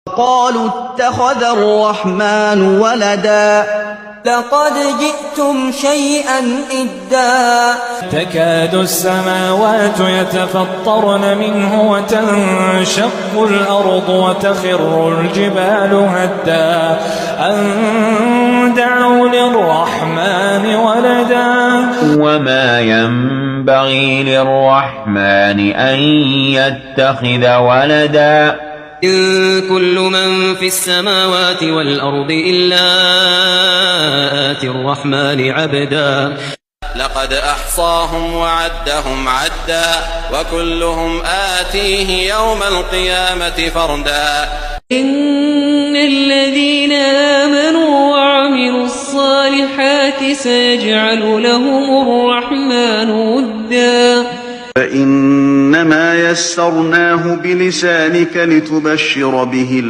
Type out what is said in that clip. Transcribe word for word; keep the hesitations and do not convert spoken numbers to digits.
قالوا اتخذ الرحمن ولدا لقد جئتم شيئا إدا تكاد السماوات يتفطرن منه وتنشق الأرض وتخر الجبال هدا أن دعوا للرحمن ولدا وما ينبغي للرحمن أن يتخذ ولدا إن كل من في السماوات والأرض إلا آتي الرحمن عبدا لقد أحصاهم وعدهم عدا وكلهم آتيه يوم القيامة فردا إن الذين آمنوا وعملوا الصالحات سيجعل لهم الرحمن ودا فإنما يسرناه بلسانك لتبشر به